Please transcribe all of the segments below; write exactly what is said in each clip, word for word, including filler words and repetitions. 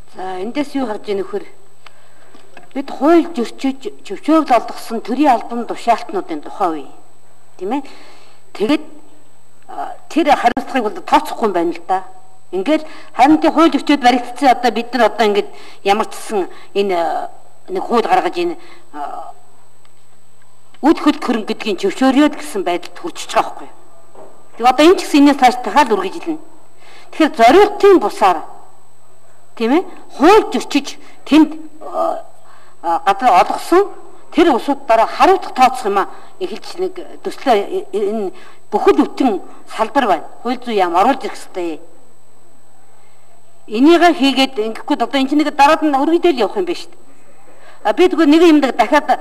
За эндээс юу харж ийн нөхөр? Бид хууль зөрчиж зөвшөөрөл олгосон төрийн албан тушаалтнуудын тухай үе. Тийм ээ. Тэгэд тэр хариуцлагыг бол тооцохгүй юм байна л да. Ингээл харин тэ хууль зөрчөөд баригдсан одоо бид нар одоо ингээд ямар ч гэсэн энэ нэг хууль гаргаж энэ үд хөлт хөрөнгө гэдгийг зөвшөөрөөд гэсэн байдалд хүрчихэж байгаа байхгүй. Тэг одоо энэ ч гэсэн энэс цааш дахиад үргэлжилнэ. Тэгэхээр зорилтын бусаар тийм ээ хууль зөрчиж тэнд газар олгосон тэр усуудаараа хариуцлага тооцох юм а эхэлж нэг төслөө энэ бүхэл бүтэн салбар байна. Хууль зүйн яам оруулж ирэх хэрэгтэй. Энийг хийгээд ингэхгүй одоо энэ чинь нэг дараад нь өргөдөл явах юм байна шүү дээ. А би тэгвэл нэг юм дахиад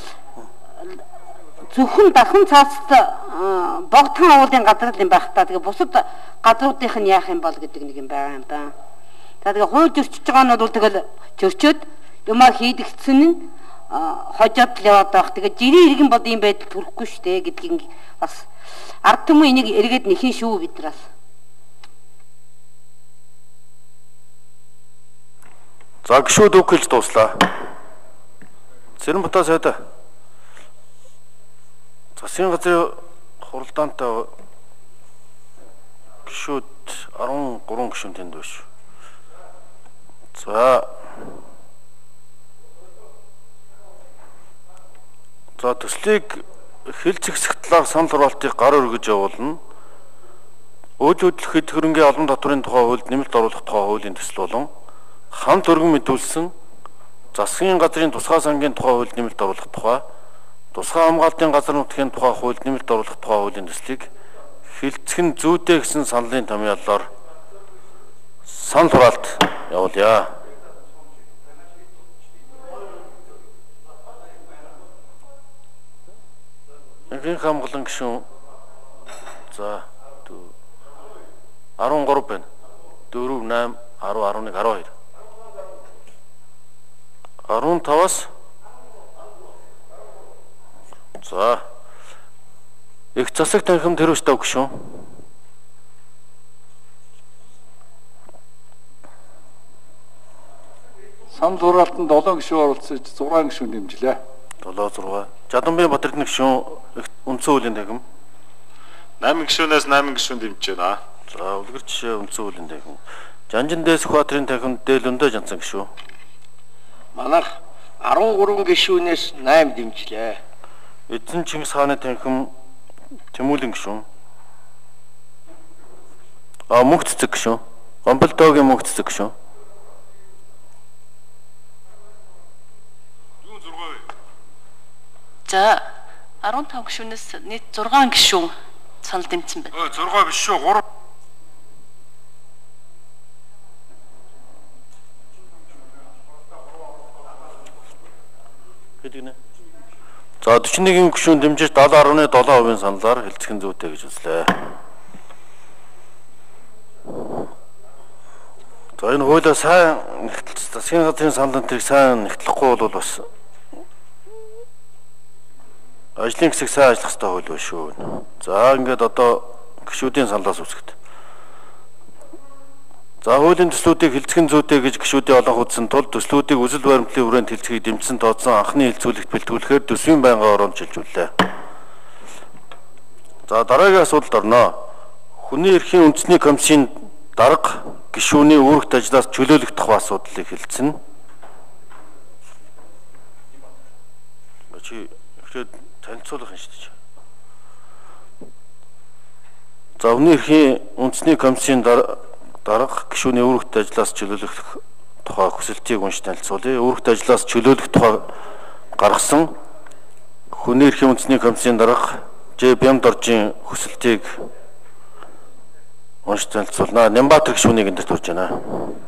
зөвхөн дахин цаацд богдхан уулын газар юм байх та. Тэгээ бусад газруудынх нь яах юм бол гэдэг нэг юм байгаа юм да. За тэгээ хууль зөрчиж байгаа нь бол тэгэл зөрчөөд юмаа хийдэгцэн нь хожоод л яваад байх. Тэгээ жирийн иргэн бод юм байдал төрөхгүй шүү дээ гэдгийг бас ард түмэн энийг эргээд нэхин шүү бидраас. За гişүүд үг хэлж дууслаа. Цэрэнбатаа сайд. Засгийн газрын хуралдаантай гişүүд арван гурван гишүүн тэнд биш. За. За төслийг хил зэгсэх талаар санал хураалтыг гар өргөж явуулна. Үйл хөдлөх хөрөнгөний олон татврын тухай хуульд нэмэлт оруулах тухай хуулийн төсөл болон хамт өргөн мэдүүлсэн засгийн газрын тусгай сангийн тухай хуульд нэмэлт оруулах тухай, тусгай хамгаалтын газар нутгийн тухай хуульд нэмэлт оруулах тухай хуулийн төслийг хилцхэн зүйтэй гэсэн саналын томьёолоор санал хураалт явуулъя. Энгийн хамгаалан гишүүн за арван гурав байна. дөрөв, осем, арав, арван нэг, арван хоёр. арван таваас за их засаг танхим тэрүүстэй гишүүн. Санал хураалтанд долоо гишүүн оролцож зургаан гишүүн дэмжлээ. долоо зургаа. Жаданбай Батэрдны гишүүн үндсэн хуулийн танхим. намын гишүүнээс намын гишүүн дэмжиж байна. За үлгэр жишээ үндсэн хуулийн танхим. Жанжин дэс Баатарын танхим дээлөндөө жанцсан гишүүн. Манайх арван гурван гишүүнээс осем дэмжлээ. Эзэн Чингис хааны танхим Тэмүүлэн гишүүн. А мөнх цэцэг гишүүн. Гомболдоогийн мөнх цэцэг гишүүн. Юу зургаа вэ? За арван таван гишүүнээс нийт зургаан гишүүн санал дэмжсэн байна. Өө зургаа биш шүү. гурав. За дөрвөн нэгэн гишүүн дэмжиж долоо гаруй долоо хувийн саналаар хэлцхэн зүйтэй гэж үзлээ. За энэ хуулиа сайн засгийн газрын саналын тэрийг сайн нэгтлэхгүй бол бас ажлын хэсэг сайн ажиллах хэрэгтэй хууль байна шүү. За ингээд одоо гишүүдийн саналаас үзэхэд. За хуулийн төслүүдийг хэлцхэн зүйтэй гэж гишүүдийн олон үзсэн тул төслүүдийг үзэл баримтлалын хүрээнд хэлцгийг дэмжсэн тооцсон анхны хэлцүүлэгт бэлтгүүлэхээр төсвийн байнгын орон шилжүүллээ. За дараагийн асуудалд орноо. Хүний эрхийн үндэсний комиссийн дарга гишүүний үүрэгт ажлаас чөлөөлөх тухай асуудлыг хэлцэнэ. Чи ихтэй танилцуулах юм шүү дээ. За хүний эрхийн үндэсний комиссийн дарга дарга гишүүний үүрэгт ажлаас чөлөөлөх тухай хүсэлтийг уншиж танилцуулъя. Үүрэгт ажлаас чөлөөлөх тухай гаргасан хүний эрхийн үндэсний комиссийн дарга Ж Бямдоржийн хүсэлтийг уншиж танилцуулнаа. Нямбатар гишүүнийг эндэрт урьж байна.